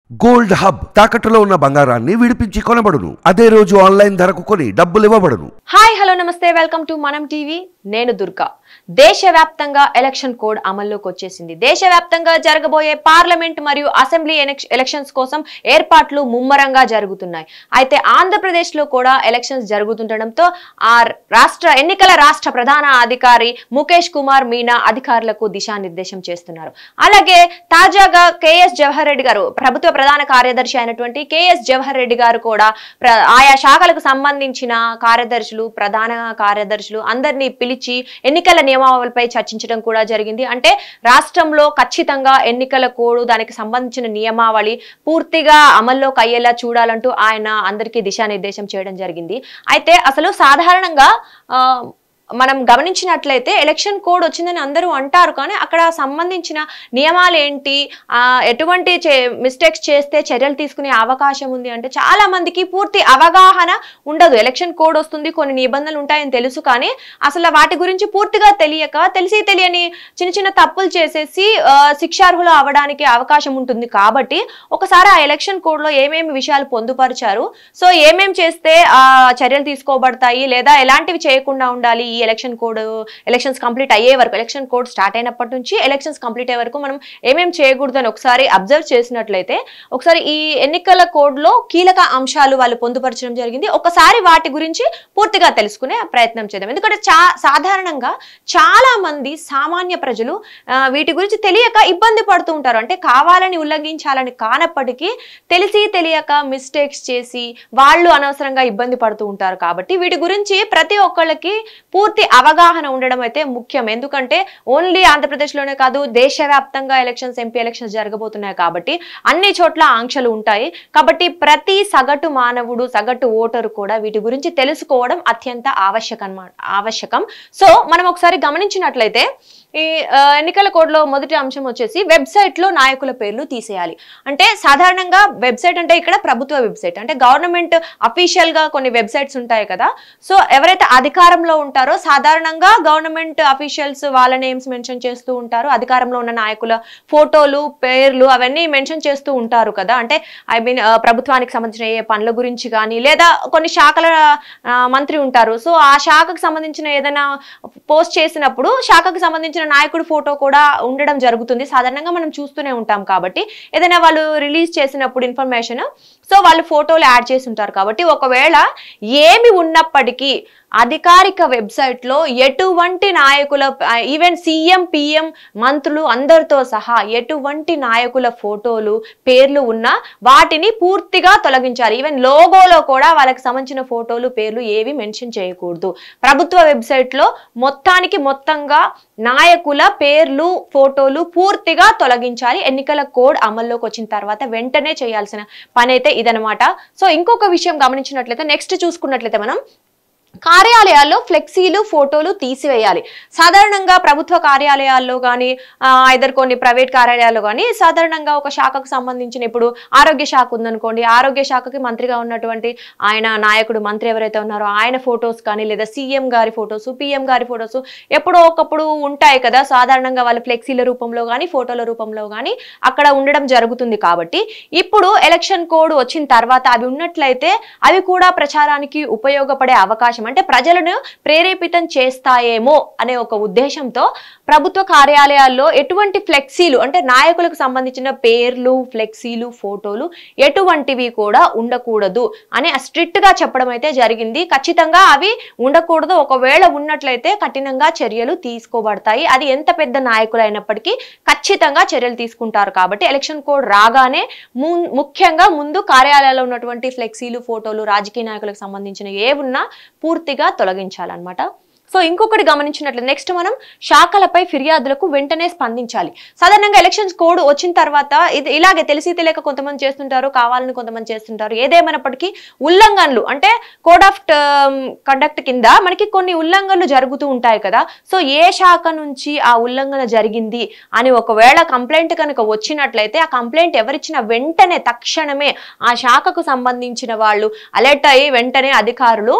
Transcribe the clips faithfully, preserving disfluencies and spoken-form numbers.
Gold hub తాకట్టులో ఉన్న బంగారాన్ని విడిపించి కొనబడును. అదే రోజు ఆన్లైన్ ధరకు కొని డబ్బులు ఇవ్వబడును. హాయ్ హలో నమస్తే, వెల్కమ్ టు మనం టీవీ. నేను దుర్గా. దేశవ్యాప్తంగా ఎలక్షన్ కోడ్ అమల్లోకి వచ్చేసింది. దేశవ్యాప్తంగా జరగబోయే పార్లమెంట్ మరియు అసెంబ్లీ ఎలక్షన్స్ కోసం ఏర్పాట్లు ముమ్మరంగా జరుగుతున్నాయి. అయితే ఆంధ్రప్రదేశ్ లో కూడా ఎలక్షన్స్ జరుగుతుండటంతో ఆ రాష్ట్ర ఎన్నికల రాష్ట్ర ప్రధాన అధికారి ముఖేష్ కుమార్ మీనా అధికారులకు దిశానిర్దేశం చేస్తున్నారు. అలాగే తాజాగా కేఎస్ జవహర్ రెడ్డి గారు, ప్రభుత్వ ప్రధాన కార్యదర్శి అయినటువంటి కేఎస్ జవహర్ రెడ్డి గారు కూడా ఆయా శాఖలకు సంబంధించిన కార్యదర్శులు, ప్రధాన కార్యదర్శులు అందరినీ పిలిచి ఎన్నికల నియమావళిపై చర్చించడం కూడా జరిగింది. అంటే రాష్ట్రంలో ఖచ్చితంగా ఎన్నికల కోడ్, దానికి సంబంధించిన నియమావళి పూర్తిగా అమల్లోకి అయ్యేలా చూడాలంటూ ఆయన అందరికీ దిశానిర్దేశం చేయడం జరిగింది. అయితే అసలు సాధారణంగా ఆ మనం గమనించినట్లయితే ఎలక్షన్ కోడ్ వచ్చిందని అందరూ అంటారు, కానీ అక్కడ సంబంధించిన నియమాలు ఏంటి, ఎటువంటి మిస్టేక్స్ చేస్తే చర్యలు తీసుకునే అవకాశం ఉంది అంటే చాలా మందికి పూర్తి అవగాహన ఉండదు. ఎలక్షన్ కోడ్ వస్తుంది, కొన్ని నిబంధనలు ఉంటాయని తెలుసు, కానీ అసలు వాటి గురించి పూర్తిగా తెలియక తెలిసి తెలియని చిన్న చిన్న తప్పులు చేసేసి శిక్షార్హులు అవడానికి అవకాశం ఉంటుంది. కాబట్టి ఒకసారి ఆ ఎలక్షన్ కోడ్ లో ఏమేమి విషయాలు పొందుపరిచారు, సో ఏమేమి చేస్తే ఆ చర్యలు తీసుకోబడతాయి లేదా ఎలాంటివి చేయకుండా ఉండాలి, ఈ ఎలక్షన్ కోడ్ ఎలక్షన్స్ కంప్లీట్ అయ్యే వరకు, ఎలక్షన్ కోడ్ స్టార్ట్ అయినప్పటి నుంచి ఎలక్షన్స్ కంప్లీట్ అయ్యే వరకు మనం ఏమేమి చేయకూడదు అని ఒకసారి అబ్జర్వ్ చేసినట్లయితే ఒకసారి ఈ ఎన్నికల కోడ్ లో కీలక అంశాలు వాళ్ళు పొందుపరచడం జరిగింది. ఒకసారి వాటి గురించి పూర్తిగా తెలుసుకునే ప్రయత్నం చేద్దాం. ఎందుకంటే చా సాధారణంగా చాలా మంది సామాన్య ప్రజలు వీటి గురించి తెలియక ఇబ్బంది పడుతూ ఉంటారు. అంటే కావాలని ఉల్లంఘించాలని కానప్పటికీ తెలిసి తెలియక మిస్టేక్స్ చేసి వాళ్ళు అనవసరంగా ఇబ్బంది పడుతూ ఉంటారు. కాబట్టి వీటి గురించి ప్రతి ఒక్కళ్ళకి పూర్తి అవగాహన ఉండడం అయితే ముఖ్యం. ఎందుకంటే ఓన్లీ ఆంధ్రప్రదేశ్ లోనే కాదు, దేశవ్యాప్తంగా ఎలక్షన్స్, ఎంపీ ఎలక్షన్స్ జరగబోతున్నాయి కాబట్టి అన్ని చోట్ల ఆంక్షలు ఉంటాయి. కాబట్టి ప్రతి సగటు మానవుడు, సగటు ఓటరు కూడా వీటి గురించి తెలుసుకోవడం అత్యంత ఆవశ్యకం ఆవశ్యకం సో మనం ఒకసారి గమనించినట్లయితే ఈ ఎన్నికల కోడ్ లో మొదటి అంశం వచ్చేసి వెబ్సైట్ లో నాయకుల పేర్లు తీసేయాలి. అంటే సాధారణంగా వెబ్సైట్ అంటే ఇక్కడ ప్రభుత్వ వెబ్సైట్, అంటే గవర్నమెంట్ అఫీషియల్ గా కొన్ని వెబ్సైట్స్ ఉంటాయి కదా, సో ఎవరైతే అధికారంలో ఉంటారో సాధారణంగా గవర్నమెంట్ అఫీషియల్స్ వాళ్ళ నేమ్స్ మెన్షన్ చేస్తూ ఉంటారు. అధికారంలో ఉన్న నాయకుల ఫోటోలు, పేర్లు అవన్నీ మెన్షన్ చేస్తూ ఉంటారు కదా. అంటే ఐ మీన్ ప్రభుత్వానికి సంబంధించిన ఏ పనుల గురించి కానీ, లేదా కొన్ని శాఖల మంత్రి ఉంటారు, సో ఆ శాఖకు సంబంధించిన ఏదైనా పోస్ట్ చేసినప్పుడు శాఖకు సంబంధించిన నాయకుడి ఫోటో కూడా ఉండడం జరుగుతుంది. సాధారణంగా మనం చూస్తూనే ఉంటాం. కాబట్టి ఏదైనా వాళ్ళు రిలీజ్ చేసినప్పుడు ఇన్ఫర్మేషన్, సో వాళ్ళు ఫోటోలు యాడ్ చేసి ఉంటారు. కాబట్టి ఒకవేళ ఏమి ఉన్నప్పటికీ అధికారిక వెబ్సైట్ లో ఎటువంటి నాయకుల, ఈవెన్ సీఎం, పిఎం, మంత్రులు అందరితో సహా ఎటువంటి నాయకుల ఫోటోలు, పేర్లు ఉన్నా వాటిని పూర్తిగా తొలగించాలి. ఈవెన్ లోగోలో కూడా వాళ్ళకి సంబంధించిన ఫోటోలు, పేర్లు ఏవి మెన్షన్ చేయకూడదు. ప్రభుత్వ వెబ్సైట్ లో మొత్తానికి మొత్తంగా నాయకుల పేర్లు, ఫోటోలు పూర్తిగా తొలగించాలి. ఎన్నికల కోడ్ అమల్లోకి వచ్చిన తర్వాత వెంటనే చేయాల్సిన పని అయితే ఇదనమాట. సో ఇంకొక విషయం గమనించినట్లయితే, నెక్స్ట్ చూసుకున్నట్లయితే మనం కార్యాలయాల్లో ఫ్లెక్సీలు, ఫోటోలు తీసివేయాలి. సాధారణంగా ప్రభుత్వ కార్యాలయాల్లో కానీ ఐదర్ కొన్ని ప్రైవేట్ కార్యాలయాల్లో కానీ సాధారణంగా ఒక శాఖకు సంబంధించిన, ఇప్పుడు ఆరోగ్య శాఖ ఉందనుకోండి, ఆరోగ్య శాఖకి మంత్రిగా ఉన్నటువంటి ఆయన నాయకుడు, మంత్రి ఎవరైతే ఉన్నారో ఆయన ఫొటోస్ కానీ, లేదా సీఎం గారి ఫొటోస్, పిఎం గారి ఫొటోస్ ఎప్పుడో ఒకప్పుడు ఉంటాయి కదా. సాధారణంగా వాళ్ళు ఫ్లెక్సీల రూపంలో కానీ, ఫోటోల రూపంలో కానీ అక్కడ ఉండడం జరుగుతుంది. కాబట్టి ఇప్పుడు ఎలక్షన్ కోడ్ వచ్చిన తర్వాత అవి ఉన్నట్లయితే అవి కూడా ప్రచారానికి ఉపయోగపడే అవకాశం, అంటే ప్రజలను ప్రేరేపితం చేస్తాయేమో అనే ఒక ఉద్దేశంతో ప్రభుత్వ కార్యాలయాల్లో ఎటువంటి ఫ్లెక్సీలు, అంటే నాయకులకు సంబంధించిన పేర్లు, ఫ్లెక్సీలు, ఫోటోలు ఎటువంటివి కూడా ఉండకూడదు అని స్ట్రిక్ట్ గా చెప్పడం అయితే జరిగింది. ఖచ్చితంగా అవి ఉండకూడదు. ఒకవేళ ఉన్నట్లయితే కఠినంగా చర్యలు తీసుకోబడతాయి. అది ఎంత పెద్ద నాయకులు అయినప్పటికీ ఖచ్చితంగా చర్యలు తీసుకుంటారు. కాబట్టి ఎలక్షన్ కోడ్ రాగానే ముఖ్యంగా ముందు కార్యాలయాల్లో ఉన్నటువంటి ఫ్లెక్సీలు, ఫోటోలు, రాజకీయ నాయకులకు సంబంధించిన ఏవున్నా పూర్తిగా తొలగించాలన్నమాట. సో ఇంకొకటి గమనించినట్లు నెక్స్ట్ మనం శాఖలపై ఫిర్యాదులకు వెంటనే స్పందించాలి. సాధారణంగా ఎలక్షన్స్ కోడ్ వచ్చిన తర్వాత ఇది ఇలాగే తెలిసి తెలియక కొంతమంది చేస్తుంటారు, కావాలని కొంతమంది చేస్తుంటారు. ఏదేమైనప్పటికీ ఉల్లంఘనలు, అంటే కోడ్ ఆఫ్ కండక్ట్ కింద మనకి కొన్ని ఉల్లంఘనలు జరుగుతూ ఉంటాయి కదా. సో ఏ శాఖ నుంచి ఆ ఉల్లంఘన జరిగింది అని ఒకవేళ కంప్లైంట్ కనుక వచ్చినట్లయితే ఆ కంప్లైంట్ ఎవరిచ్చిన వెంటనే తక్షణమే ఆ శాఖకు సంబంధించిన వాళ్ళు అలర్ట్ అయ్యి వెంటనే అధికారులు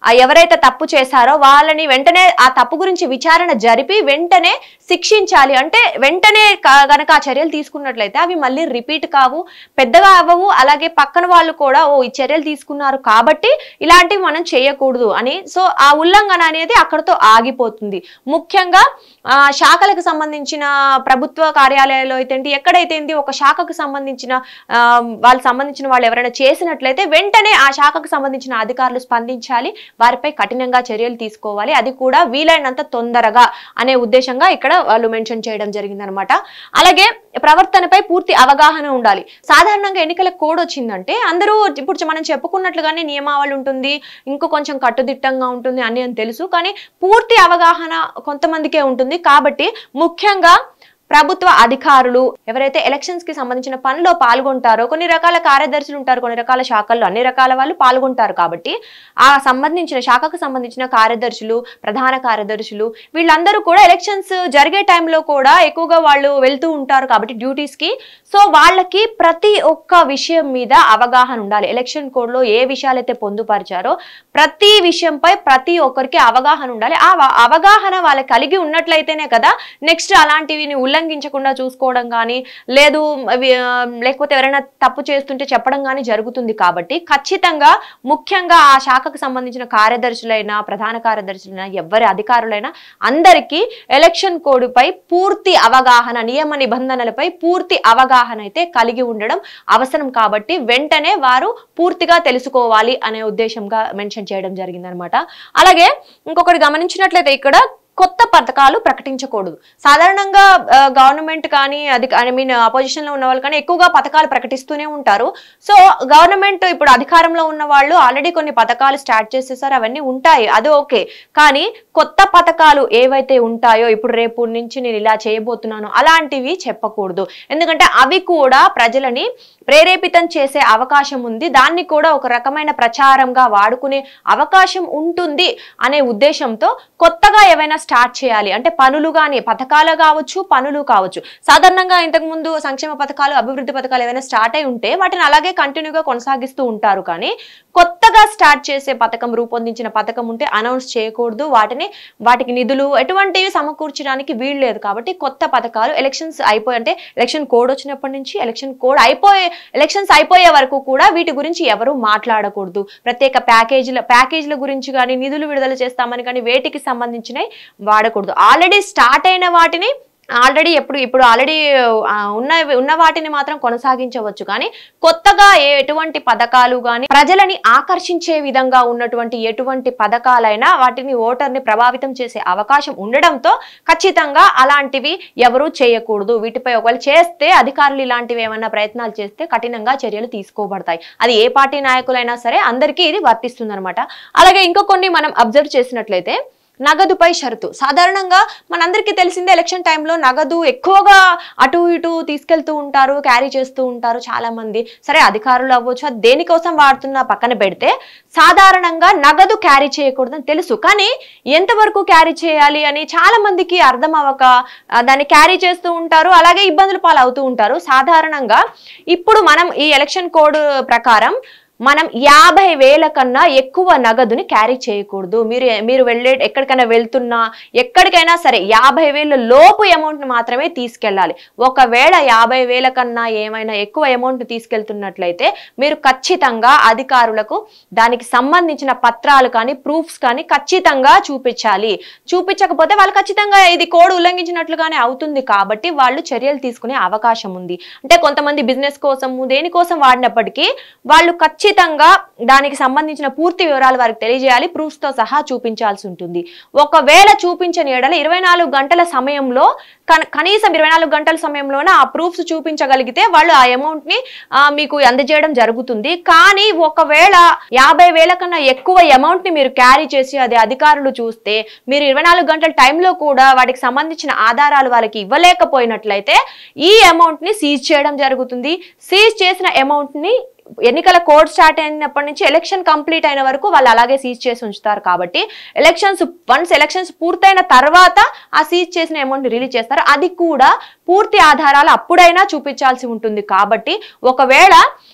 ఎవరైతే తప్పు చేశారో వాళ్ళని వెంటనే ఆ తప్పు గురించి విచారణ జరిపి వెంటనే శిక్షించాలి. అంటే వెంటనే గనక ఆ చర్యలు తీసుకున్నట్లయితే అవి మళ్ళీ రిపీట్ కావు, పెద్దగా అవ్వవు. అలాగే పక్కన వాళ్ళు కూడా ఓ ఈ చర్యలు తీసుకున్నారు కాబట్టి ఇలాంటివి మనం చేయకూడదు అని, సో ఆ ఉల్లంఘన అనేది అక్కడతో ఆగిపోతుంది. ముఖ్యంగా ఆ శాఖలకు సంబంధించిన ప్రభుత్వ కార్యాలయాల్లో అయితే ఎక్కడైతే ఒక శాఖకు సంబంధించిన ఆ వాళ్ళకి సంబంధించిన వాళ్ళు ఎవరైనా చేసినట్లయితే వెంటనే ఆ శాఖకు సంబంధించిన అధికారులు స్పందించాలి, వారిపై కఠినంగా చర్యలు తీసుకోవాలి, అది కూడా వీలైనంత తొందరగా అనే ఉద్దేశంగా ఇక్కడ వాళ్ళు మెన్షన్ చేయడం జరిగింది అనమాట. అలాగే ప్రవర్తనపై పూర్తి అవగాహన ఉండాలి. సాధారణంగా ఎన్నికల కోడ్ వచ్చిందంటే అందరూ ఇప్పుడు మనం చెప్పుకున్నట్లుగానే నియమావళి ఉంటుంది, ఇంకో కొంచెం కట్టుదిట్టంగా ఉంటుంది అని అని తెలుసు. కానీ పూర్తి అవగాహన కొంతమందికే ఉంటుంది. కాబట్టి ముఖ్యంగా ప్రభుత్వ అధికారులు ఎవరైతే ఎలక్షన్స్ కి సంబంధించిన పనిలో పాల్గొంటారో, కొన్ని రకాల కార్యదర్శులు ఉంటారు, కొన్ని రకాల శాఖల్లో అన్ని రకాల వాళ్ళు పాల్గొంటారు. కాబట్టి ఆ సంబంధించిన శాఖకు సంబంధించిన కార్యదర్శులు, ప్రధాన కార్యదర్శులు వీళ్ళందరూ కూడా ఎలక్షన్స్ జరిగే టైంలో కూడా ఎక్కువగా వాళ్ళు వెళ్తూ ఉంటారు కాబట్టి డ్యూటీస్ కి. సో వాళ్ళకి ప్రతి ఒక్క విషయం మీద అవగాహన ఉండాలి. ఎలక్షన్ కోడ్ లో ఏ విషయాలైతే పొందుపరిచారో ప్రతి విషయంపై ప్రతి ఒక్కరికి అవగాహన ఉండాలి. ఆ అవగాహన వాళ్ళకి కలిగి ఉన్నట్లయితేనే కదా నెక్స్ట్ అలాంటివి ఉల్లంఘించకుండా చూసుకోవడం కానీ, లేదు లేకపోతే ఎవరైనా తప్పు చేస్తుంటే చెప్పడం కానీ జరుగుతుంది. కాబట్టి ఖచ్చితంగా ముఖ్యంగా ఆ శాఖకు సంబంధించిన కార్యదర్శులైనా, ప్రధాన కార్యదర్శులైనా, ఎవరి అధికారులైనా అందరికీ ఎలక్షన్ కోడ్ పై పూర్తి అవగాహన, నియమ నిబంధనలపై పూర్తి అవగాహన అయితే కలిగి ఉండడం అవసరం. కాబట్టి వెంటనే వారు పూర్తిగా తెలుసుకోవాలి అనే ఉద్దేశంగా మెన్షన్ చేయడం జరిగింది అనమాట. అలాగే ఇంకొకటి గమనించినట్లయితే ఇక్కడ కొత్త పథకాలు ప్రకటించకూడదు. సాధారణంగా గవర్నమెంట్ కానీ అది ఐ మీన్ అపోజిషన్ లో ఉన్న వాళ్ళు కానీ ఎక్కువగా పథకాలు ప్రకటిస్తూనే ఉంటారు. సో గవర్నమెంట్ ఇప్పుడు అధికారంలో ఉన్న వాళ్ళు ఆల్రెడీ కొన్ని పథకాలు స్టార్ట్ చేసేసారు, అవన్నీ ఉంటాయి, అది ఓకే. కానీ కొత్త పథకాలు ఏవైతే ఉంటాయో ఇప్పుడు రేపు నుంచి నేను ఇలా చేయబోతున్నాను అలాంటివి చెప్పకూడదు. ఎందుకంటే అవి కూడా ప్రజలని ప్రేరేపితం చేసే అవకాశం ఉంది, దాన్ని కూడా ఒక రకమైన ప్రచారంగా వాడుకునే అవకాశం ఉంటుంది అనే ఉద్దేశంతో కొత్తగా ఏవైనా స్టార్ట్ చేయాలి అంటే పనులు కానీ, పథకాలు కావచ్చు, పనులు కావచ్చు. సాధారణంగా ఇంతకు ముందు సంక్షేమ పథకాలు, అభివృద్ధి పథకాలు ఏవైనా స్టార్ట్ అయి ఉంటే వాటిని అలాగే కంటిన్యూగా కొనసాగిస్తూ ఉంటారు. కానీ కొత్తగా స్టార్ట్ చేసే పథకం, రూపొందించిన పథకం ఉంటే అనౌన్స్ చేయకూడదు, వాటిని వాటికి నిధులు ఎటువంటివి సమకూర్చడానికి వీలు లేదు. కాబట్టి కొత్త పథకాలు ఎలక్షన్స్ అయిపోయి అంటే ఎలక్షన్ కోడ్ వచ్చినప్పటి నుంచి ఎలక్షన్ కోడ్ అయిపోయే ఎలక్షన్స్ అయిపోయే వరకు కూడా వీటి గురించి ఎవరు మాట్లాడకూడదు. ప్రత్యేక ప్యాకేజీల ప్యాకేజీల గురించి కానీ, నిధులు విడుదల చేస్తామని కానీ వేటికి సంబంధించినవి వాడకూడదు. ఆల్రెడీ స్టార్ట్ అయిన వాటిని ఆల్రెడీ ఎప్పుడు ఇప్పుడు ఆల్రెడీ ఉన్న ఉన్న వాటిని మాత్రం కొనసాగించవచ్చు. కానీ కొత్తగా ఎటువంటి పథకాలు కానీ ప్రజలని ఆకర్షించే విధంగా ఉన్నటువంటి ఎటువంటి పథకాలైనా వాటిని ఓటర్ని ప్రభావితం చేసే అవకాశం ఉండడంతో ఖచ్చితంగా అలాంటివి ఎవరూ చేయకూడదు. వీటిపై ఒకవేళ చేస్తే అధికారులు ఇలాంటివి ఏమైనా ప్రయత్నాలు చేస్తే కఠినంగా చర్యలు తీసుకోబడతాయి. అది ఏ పార్టీ నాయకులైనా సరే అందరికీ ఇది వర్తిస్తుంది అనమాట. అలాగే ఇంకో కొన్ని మనం అబ్జర్వ్ చేసినట్లయితే నగదుపై షరతు. సాధారణంగా మనందరికీ తెలిసిందే ఎలక్షన్ టైంలో నగదు ఎక్కువగా అటు ఇటు తీసుకెళ్తూ ఉంటారు, క్యారీ చేస్తూ ఉంటారు చాలా మంది. సరే అధికారులు అవ్వచ్చు, అది దేనికోసం వాడుతున్నా పక్కన పెడితే సాధారణంగా నగదు క్యారీ చేయకూడదని తెలుసు. కానీ ఎంతవరకు క్యారీ చేయాలి అని చాలా మందికి అర్థం అవ్వక దాన్ని క్యారీ చేస్తూ ఉంటారు, అలాగే ఇబ్బందులు పాలవుతూ ఉంటారు. సాధారణంగా ఇప్పుడు మనం ఈ ఎలక్షన్ కోడ్ ప్రకారం మనం యాభై వేల కన్నా ఎక్కువ నగదుని క్యారీ చేయకూడదు. మీరు మీరు వెళ్ళే ఎక్కడికైనా వెళ్తున్నా ఎక్కడికైనా సరే యాభై వేల లోపు అమౌంట్ మాత్రమే తీసుకెళ్ళాలి. ఒకవేళ యాభై వేల కన్నా ఏమైనా ఎక్కువ అమౌంట్ తీసుకెళ్తున్నట్లయితే మీరు ఖచ్చితంగా అధికారులకు దానికి సంబంధించిన పత్రాలు కానీ, ప్రూఫ్స్ కానీ ఖచ్చితంగా చూపించాలి. చూపించకపోతే వాళ్ళు ఖచ్చితంగా ఇది కోడ్ ఉల్లంఘించినట్లుగానే అవుతుంది. కాబట్టి వాళ్ళు చర్యలు తీసుకునే అవకాశం ఉంది. అంటే కొంతమంది బిజినెస్ కోసము దేనికోసం వాడినప్పటికీ వాళ్ళు ఖచ్చితంగా దానికి సంబంధించిన పూర్తి వివరాలు వారికి తెలియజేయాలి, ప్రూఫ్స్ తో సహా చూపించాల్సి ఉంటుంది. ఒకవేళ చూపించని ఎడల ఇరవై నాలుగు గంటల సమయంలో కనీసం ఇరవై నాలుగు గంటల సమయంలోనే ఆ ప్రూఫ్స్ చూపించగలిగితే వాళ్ళు ఆ అమౌంట్ ని మీకు అందజేయడం జరుగుతుంది. కానీ ఒకవేళ యాభై వేల కన్నా ఎక్కువ అమౌంట్ ని మీరు క్యారీ చేసి అది అధికారులు చూస్తే మీరు ఇరవై నాలుగు గంటల టైంలో కూడా వాటికి సంబంధించిన ఆధారాలు వాళ్ళకి ఇవ్వలేకపోయినట్లయితే ఈ అమౌంట్ ని సీజ్ చేయడం జరుగుతుంది. సీజ్ చేసిన అమౌంట్ ని ఎన్నికల కోడ్ స్టార్ట్ అయినప్పటి నుంచి ఎలక్షన్ కంప్లీట్ అయిన వరకు వాళ్ళు అలాగే సీజ్ చేసి ఉంచుతారు. కాబట్టి ఎలక్షన్స్ వన్స్ ఎలక్షన్స్ పూర్తయిన తర్వాత ఆ సీజ్ చేసిన అమౌంట్ రిలీజ్ చేస్తారు. అది కూడా పూర్తి ఆధారాలు అప్పుడైనా చూపించాల్సి ఉంటుంది. కాబట్టి ఒకవేళ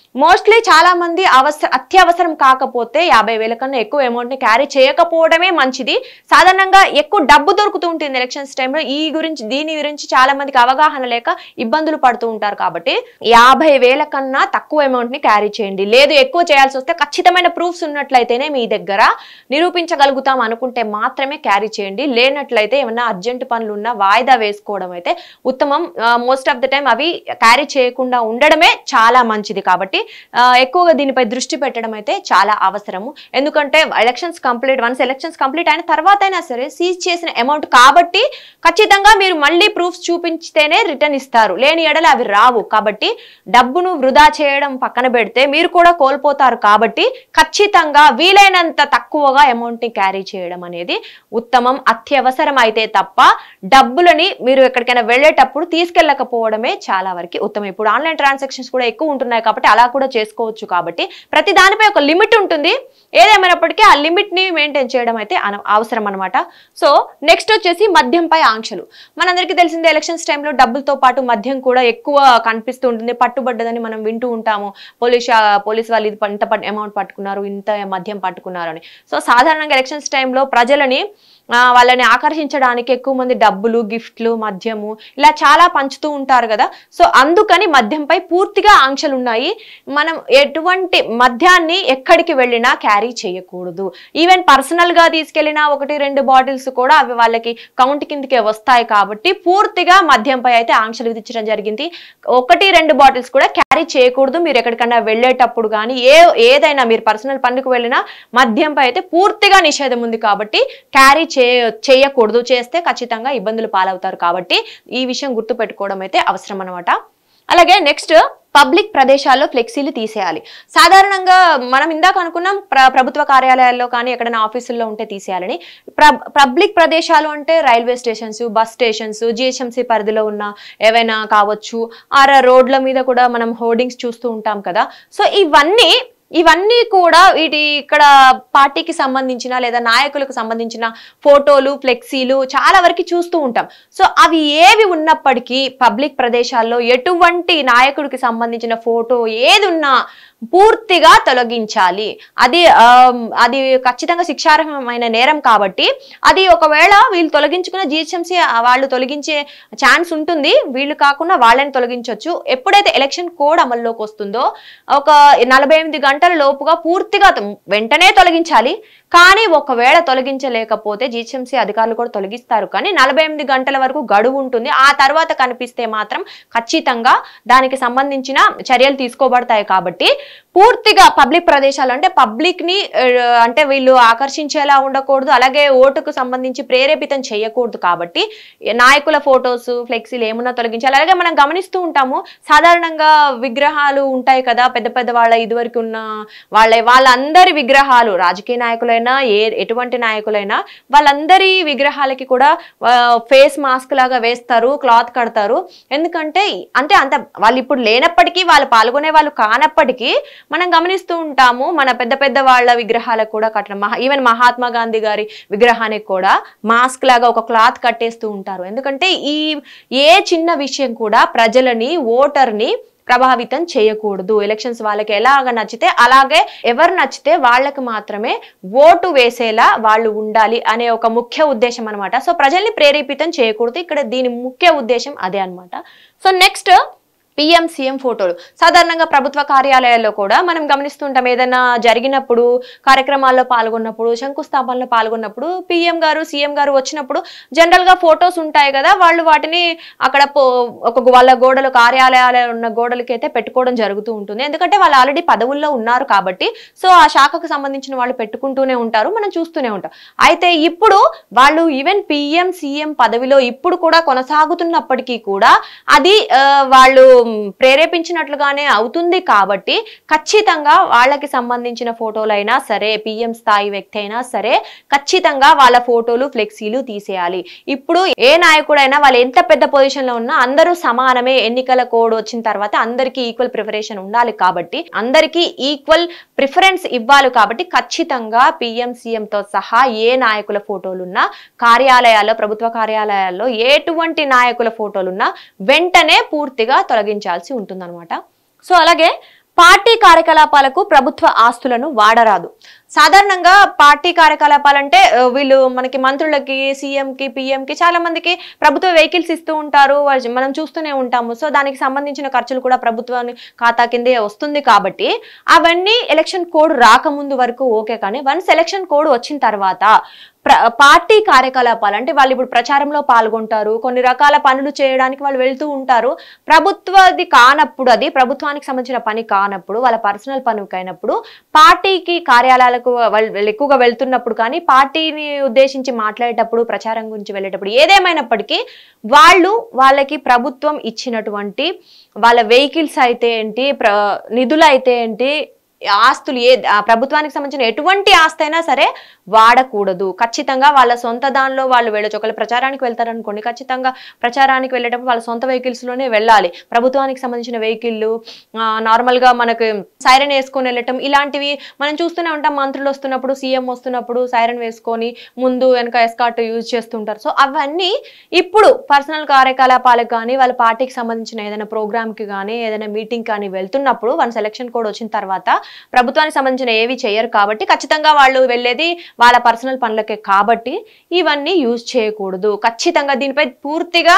మోస్ట్లీ చాలా మంది అవసర అత్యవసరం కాకపోతే యాభై వేల కన్నా ఎక్కువ అమౌంట్ ని క్యారీ చేయకపోవడమే మంచిది. సాధారణంగా ఎక్కువ డబ్బు దొరుకుతూ ఉంటుంది ఎలక్షన్స్ టైంలో. ఈ గురించి దీని గురించి చాలా మందికి అవగాహన లేక ఇబ్బందులు పడుతూ ఉంటారు. కాబట్టి యాభై వేల కన్నా తక్కువ అమౌంట్ ని క్యారీ చేయండి. లేదు ఎక్కువ చేయాల్సి వస్తే ఖచ్చితమైన ప్రూఫ్స్ ఉన్నట్లయితేనే మీ దగ్గర నిరూపించగలుగుతాం అనుకుంటే మాత్రమే క్యారీ చేయండి. లేనట్లయితే ఏమన్నా అర్జెంట్ పనులు ఉన్నా వాయిదా వేసుకోవడం అయితే ఉత్తమం. మోస్ట్ ఆఫ్ ద టైం అవి క్యారీ చేయకుండా ఉండడమే చాలా మంచిది. కాబట్టి ఎక్కువగా దీనిపై దృష్టి పెట్టడం అయితే చాలా అవసరము. ఎందుకంటే elections complete once elections complete అయిన తర్వాత అయినా సరే సీజ్ చేసిన అమౌంట్ కాబట్టి ఖచ్చితంగా మీరు మళ్ళీ ప్రూఫ్స్ చూపించితేనే రిటర్న్ ఇస్తారు. లేని ఎడల అవి రావు. కాబట్టి డబ్బును వృధా చేయడం పక్కన పెడితే మీరు కూడా కోల్పోతారు. కాబట్టి ఖచ్చితంగా వీలైనంత తక్కువగా అమౌంట్ ని క్యారీ చేయడం అనేది ఉత్తమం. అత్యవసరం అయితే తప్ప డబ్బులని మీరు ఎక్కడికైనా వెళ్ళేటప్పుడు తీసుకెళ్ళకపోవడమే చాలా వరకు ఉత్తమం. ఇప్పుడు ఆన్లైన్ ట్రాన్సాక్షన్స్ కూడా ఎక్కువ ఉంటున్నాయి కాబట్టి అలా కూడా చేసుకోవచ్చు. కాబట్టి ప్రతి దానిపై ఒక లిమిట్ ఉంటుంది. ఏదేమైనప్పటికీ ఆ లిమిట్ ని మెయింటైన్ చేయడం అయితే అవసరం అనమాట. సో నెక్స్ట్ వచ్చేసి మద్యంపై ఆంక్షలు. మనందరికీ తెలిసిందే ఎలక్షన్స్ టైంలో డబ్బులతో పాటు మద్యం కూడా ఎక్కువ కనిపిస్తూ ఉంటుంది. పట్టుబడ్డదని మనం వింటూ ఉంటాము. పోలీస్ పోలీస్ వాళ్ళు ఇది ఇంత అమౌంట్ పట్టుకున్నారు, ఇంత మద్యం పట్టుకున్నారు అని. సో సాధారణంగా ఎలక్షన్స్ టైంలో ప్రజలని వాళ్ళని ఆకర్షించడానికి ఎక్కువ మంది డబ్బులు, గిఫ్ట్లు, మద్యము ఇలా చాలా పంచుతూ ఉంటారు కదా. సో అందుకని మద్యంపై పూర్తిగా ఆంక్షలు ఉన్నాయి. మనం ఎటువంటి మద్యాన్ని ఎక్కడికి వెళ్ళినా క్యారీ చేయకూడదు. ఈవెన్ పర్సనల్ గా తీసుకెళ్లినా ఒకటి రెండు బాటిల్స్ కూడా అవి వాళ్ళకి కౌంట్ కిందకే వస్తాయి. కాబట్టి పూర్తిగా మద్యంపై అయితే ఆంక్షలు విధించడం జరిగింది. ఒకటి రెండు బాటిల్స్ కూడా క్యారీ చేయకూడదు. మీరు ఎక్కడికన్నా వెళ్ళేటప్పుడు కానీ ఏ ఏదైనా మీరు పర్సనల్ పనులకు వెళ్ళినా మద్యంపై అయితే పూర్తిగా నిషేధం ఉంది. కాబట్టి క్యారీ చేయకూడదు. చేస్తే ఖచ్చితంగా ఇబ్బందులు పాలవుతారు. కాబట్టి ఈ విషయం గుర్తు పెట్టుకోవడం అయితే అవసరం అన్నమాట. అలాగే నెక్స్ట్ పబ్లిక్ ప్రదేశాల్లో ఫ్లెక్సీలు తీసేయాలి. సాధారణంగా మనం ఇందాక అనుకున్నాం ప్ర ప్రభుత్వ కార్యాలయాల్లో కానీ ఎక్కడైనా ఆఫీసుల్లో ఉంటే తీసేయాలని. ప్ర పబ్లిక్ ప్రదేశాలు అంటే railway stations, bus stations, GHMC పరిధిలో ఉన్న ఏవైనా కావచ్చు. ఆర్ రోడ్ల మీద కూడా మనం హోర్డింగ్స్ చూస్తూ ఉంటాం కదా. సో ఇవన్నీ ఇవన్నీ కూడా వీటి ఇక్కడ పార్టీకి సంబంధించిన లేదా నాయకులకు సంబంధించిన ఫోటోలు, ఫ్లెక్సీలు చాలా వరకు చూస్తూ ఉంటాం. సో అవి ఏవి ఉన్నప్పటికీ పబ్లిక్ ప్రదేశాల్లో ఎటువంటి నాయకుడికి సంబంధించిన ఫోటో ఏది ఉన్నా పూర్తిగా తొలగించాలి. అది అది ఖచ్చితంగా శిక్షార్హమైన నేరం. కాబట్టి అది ఒకవేళ వీళ్ళు తొలగించుకున్న జిహెచ్ఎంసీ వాళ్ళు తొలగించే ఛాన్స్ ఉంటుంది. వీళ్ళు కాకుండా వాళ్ళని తొలగించవచ్చు. ఎప్పుడైతే ఎలక్షన్ కోడ్ అమల్లోకి వస్తుందో ఒక నలభై ఎనిమిది గంటల లోపుగా పూర్తిగా వెంటనే తొలగించాలి. కానీ ఒకవేళ తొలగించలేకపోతే జిహెచ్ఎంసీ అధికారులు కూడా తొలగిస్తారు. కానీ నలభై ఎనిమిది గంటల వరకు గడువు ఉంటుంది. ఆ తర్వాత కనిపిస్తే మాత్రం ఖచ్చితంగా దానికి సంబంధించిన చర్యలు తీసుకోబడతాయి. కాబట్టి పూర్తిగా పబ్లిక్ ప్రదేశాలు అంటే పబ్లిక్ ని అంటే వీళ్ళు ఆకర్షించేలా ఉండకూడదు. అలాగే ఓటుకు సంబంధించి ప్రేరేపితం చేయకూడదు. కాబట్టి నాయకుల ఫొటోస్, ఫ్లెక్సీలు ఏమున్నా తొలగించాలి. అలాగే మనం గమనిస్తూ ఉంటాము సాధారణంగా విగ్రహాలు ఉంటాయి కదా, పెద్ద పెద్ద వాళ్ళ ఇదివరకు ఉన్న వాళ్ళ వాళ్ళందరి విగ్రహాలు రాజకీయ నాయకులైనా ఏ ఎటువంటి నాయకులైనా వాళ్ళందరి విగ్రహాలకి కూడా ఫేస్ మాస్క్ లాగా వేస్తారు, క్లాత్ కడతారు. ఎందుకంటే అంటే అంత వాళ్ళు ఇప్పుడు లేనప్పటికీ వాళ్ళు పాల్గొనే వాళ్ళు కానప్పటికీ మనం గమనిస్తూ ఉంటాము మన పెద్ద పెద్ద వాళ్ళ విగ్రహాలకు కూడా కట్టడం. ఈవెన్ మహాత్మా గాంధీ గారి విగ్రహానికి కూడా మాస్క్ లాగా ఒక క్లాత్ కట్టేస్తూ ఉంటారు. ఎందుకంటే ఈ ఏ చిన్న విషయం కూడా ప్రజలని, ఓటర్ని ప్రభావితం చేయకూడదు. ఎలక్షన్స్ వాళ్ళకి ఎలాగ నచ్చితే అలాగే ఎవరు నచ్చితే వాళ్ళకి మాత్రమే ఓటు వేసేలా వాళ్ళు ఉండాలి అనే ఒక ముఖ్య ఉద్దేశం అనమాట. సో ప్రజల్ని ప్రేరేపితం చేయకూడదు. ఇక్కడ దీని ముఖ్య ఉద్దేశం అదే అనమాట. సో నెక్స్ట్ పిఎం సీఎం ఫోటోలు. సాధారణంగా ప్రభుత్వ కార్యాలయాల్లో కూడా మనం గమనిస్తుంటాం. ఏదైనా జరిగినప్పుడు, కార్యక్రమాల్లో పాల్గొన్నప్పుడు, శంకుస్థాపనలో పాల్గొన్నప్పుడు పిఎం గారు, సీఎం గారు వచ్చినప్పుడు జనరల్ గా ఫొటోస్ ఉంటాయి కదా, వాళ్ళు వాటిని అక్కడ ఒక వాళ్ళ గోడలు, కార్యాలయాలు ఉన్న గోడలకి అయితే పెట్టుకోవడం జరుగుతూ ఉంటుంది. ఎందుకంటే వాళ్ళు ఆల్రెడీ పదవుల్లో ఉన్నారు కాబట్టి. సో ఆ శాఖకు సంబంధించిన వాళ్ళు పెట్టుకుంటూనే ఉంటారు, మనం చూస్తూనే ఉంటాం. అయితే ఇప్పుడు వాళ్ళు ఈవెన్ పిఎం సీఎం పదవిలో ఇప్పుడు కూడా కొనసాగుతున్నప్పటికీ కూడా అది వాళ్ళు ప్రేరేపించినట్లుగానే అవుతుంది. కాబట్టి ఖచ్చితంగా వాళ్ళకి సంబంధించిన ఫోటోలైనా సరే, పిఎం స్థాయి వ్యక్తి అయినా సరే ఖచ్చితంగా వాళ్ళ ఫోటోలు, ఫ్లెక్సీలు తీసేయాలి. ఇప్పుడు ఏ నాయకుడైనా వాళ్ళు ఎంత పెద్ద పొజిషన్ లో ఉన్నా అందరూ సమానమే. ఎన్నికల కోడ్ వచ్చిన తర్వాత అందరికీ ఈక్వల్ ప్రిఫరేషన్ ఉండాలి. కాబట్టి అందరికీ ఈక్వల్ ప్రిఫరెన్స్ ఇవ్వాలి. కాబట్టి ఖచ్చితంగా పిఎం సీఎం తో సహా ఏ నాయకుల ఫోటోలున్నా కార్యాలయాల్లో, ప్రభుత్వ కార్యాలయాల్లో ఎటువంటి నాయకుల ఫోటోలున్నా వెంటనే పూర్తిగా తొలగించాల్సి ఉంటుందన్నమాట. సో అలాగే పార్టీ కార్యకలాపాలకు ప్రభుత్వ ఆస్తులను వాడరాదు. సాధారణంగా పార్టీ కార్యకలాపాలంటే వీళ్ళు మనకి మంత్రులకి, సీఎంకి, పిఎంకి చాలా మందికి ప్రభుత్వ వెహికల్స్ ఇస్తూ ఉంటారు, మనం చూస్తూనే ఉంటాము. సో దానికి సంబంధించిన ఖర్చులు కూడా ప్రభుత్వాన్ని ఖాతా కిందే వస్తుంది కాబట్టి అవన్నీ ఎలక్షన్ కోడ్ రాకముందు వరకు ఓకే. కానీ వన్స్ ఎలక్షన్ కోడ్ వచ్చిన తర్వాత పార్టీ కార్యకలాపాలు అంటే వాళ్ళు ఇప్పుడు ప్రచారంలో పాల్గొంటారు, కొన్ని రకాల పనులు చేయడానికి వాళ్ళు వెళ్తూ ఉంటారు. ప్రభుత్వది కానప్పుడు, అది ప్రభుత్వానికి సంబంధించిన పని కానప్పుడు, వాళ్ళ పర్సనల్ పనికి అయినప్పుడు, పార్టీకి కార్యాలయాలకు వాళ్ళు ఎక్కువగా వెళ్తున్నప్పుడు, కానీ పార్టీని ఉద్దేశించి మాట్లాడేటప్పుడు, ప్రచారం గురించి వెళ్ళేటప్పుడు, ఏదేమైనప్పటికీ వాళ్ళు వాళ్ళకి ప్రభుత్వం ఇచ్చినటువంటి వాళ్ళ వెహికల్స్ అయితే ఏంటి, నిధులు అయితే ఏంటి, ఆస్తులు ఏ ప్రభుత్వానికి సంబంధించిన ఎటువంటి ఆస్తి అయినా సరే వాడకూడదు. ఖచ్చితంగా వాళ్ళ సొంత దానిలో వాళ్ళు వెళ్ళొచ్చు. ఒకవేళ ప్రచారానికి వెళ్తారనుకోండి, ఖచ్చితంగా ప్రచారానికి వెళ్ళేటప్పుడు వాళ్ళ సొంత వెహికల్స్ లోనే వెళ్ళాలి. ప్రభుత్వానికి సంబంధించిన వెహికల్లు నార్మల్ గా మనకు సైరన్ వేసుకొని వెళ్ళటం ఇలాంటివి మనం చూస్తూనే ఉంటాం. మంత్రులు వస్తున్నప్పుడు, సీఎం వస్తున్నప్పుడు సైరన్ వేసుకొని ముందు వెనక ఎస్కార్ట్ యూజ్ చేస్తుంటారు. సో అవన్నీ ఇప్పుడు పర్సనల్ కార్యకలాపాలకు కానీ, వాళ్ళ పార్టీకి సంబంధించిన ఏదైనా ప్రోగ్రామ్ కి కానీ, ఏదైనా మీటింగ్ కానీ వెళ్తున్నప్పుడు వన్స్ ఎలక్షన్ కోడ్ వచ్చిన తర్వాత ప్రభుత్వానికి సంబంధించిన ఏవి చేయరు కాబట్టి ఖచ్చితంగా వాళ్ళు వెళ్ళేది వాళ్ళ పర్సనల్ పనులకే కాబట్టి ఇవన్నీ యూజ్ చేయకూడదు. ఖచ్చితంగా దీనిపై పూర్తిగా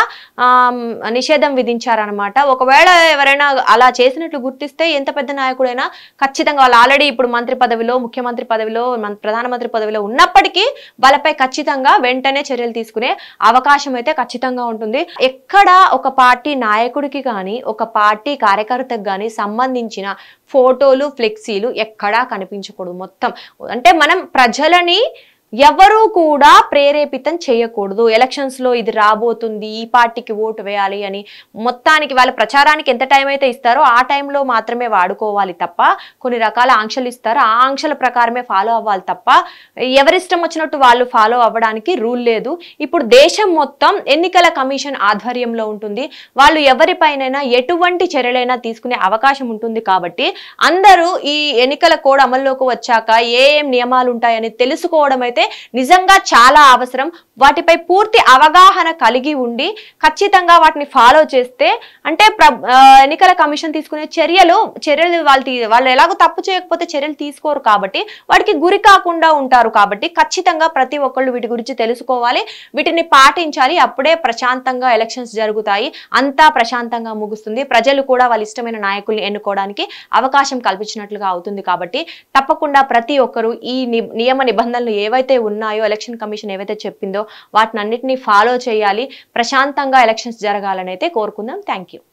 నిషేధం విధించారనమాట. ఒకవేళ ఎవరైనా అలా చేసినట్లు గుర్తిస్తే ఎంత పెద్ద నాయకుడైనా ఖచ్చితంగా వాళ్ళు ఆల్రెడీ ఇప్పుడు మంత్రి పదవిలో, ముఖ్యమంత్రి పదవిలో, ప్రధానమంత్రి పదవిలో ఉన్నప్పటికీ వాళ్ళపై ఖచ్చితంగా వెంటనే చర్యలు తీసుకునే అవకాశం అయితే ఖచ్చితంగా ఉంటుంది. ఎక్కడ ఒక పార్టీ నాయకుడికి కానీ, ఒక పార్టీ కార్యకర్తకు కానీ సంబంధించిన ఫోటోలు, ఫ్లెక్సీలు ఎక్కడా కనిపించకూడదు. మొత్తం అంటే మనం ప్రజలని ఎవరు కూడా ప్రేరేపితం చేయకూడదు. ఎలక్షన్స్ లో ఇది రాబోతుంది, ఈ పార్టీకి ఓటు వేయాలి అని మొత్తానికి వాళ్ళ ప్రచారానికి ఎంత టైం అయితే ఇస్తారో ఆ టైంలో మాత్రమే వాడుకోవాలి తప్ప, కొన్ని రకాల ఆంక్షలు ఇస్తారు, ఆ ఆంక్షల ప్రకారమే ఫాలో అవ్వాలి తప్ప ఎవరిష్టం వచ్చినట్టు వాళ్ళు ఫాలో అవ్వడానికి రూల్ లేదు. ఇప్పుడు దేశం మొత్తం ఎన్నికల కమిషన్ ఆధ్వర్యంలో ఉంటుంది. వాళ్ళు ఎవరిపైనైనా ఎటువంటి చర్యలైనా తీసుకునే అవకాశం ఉంటుంది కాబట్టి అందరూ ఈ ఎన్నికల కోడ్ అమల్లోకి వచ్చాక ఏ ఏం నియమాలు ఉంటాయని తెలుసుకోవడం అయితే నిజంగా చాలా అవసరం. వాటిపై పూర్తి అవగాహన కలిగి ఉండి ఖచ్చితంగా వాటిని ఫాలో చేస్తే అంటే ఎన్నికల కమిషన్ తీసుకునే చర్యలు చర్యలు వాళ్ళు వాళ్ళు ఎలాగో తప్పు చేయకపోతే చర్యలు తీసుకోరు కాబట్టి వాటికి గురి కాకుండా ఉంటారు. కాబట్టి ఖచ్చితంగా ప్రతి ఒక్కళ్ళు వీటి గురించి తెలుసుకోవాలి, వీటిని పాటించాలి. అప్పుడే ప్రశాంతంగా ఎలక్షన్స్ జరుగుతాయి, అంతా ప్రశాంతంగా ముగుస్తుంది. ప్రజలు కూడా వాళ్ళ ఇష్టమైన నాయకుల్ని ఎన్నుకోవడానికి అవకాశం కల్పించినట్లుగా అవుతుంది. కాబట్టి తప్పకుండా ప్రతి ఒక్కరు ఈ నియమ నిబంధనలు ఏవైతే ఉన్నాయో, ఎలక్షన్ కమిషన్ ఏవైతే చెప్పిందో వాటిని అన్నిటినీ ఫాలో చేయాలి. ప్రశాంతంగా ఎలక్షన్స్ జరగాలని అయితే కోరుకుందాం. Thank you.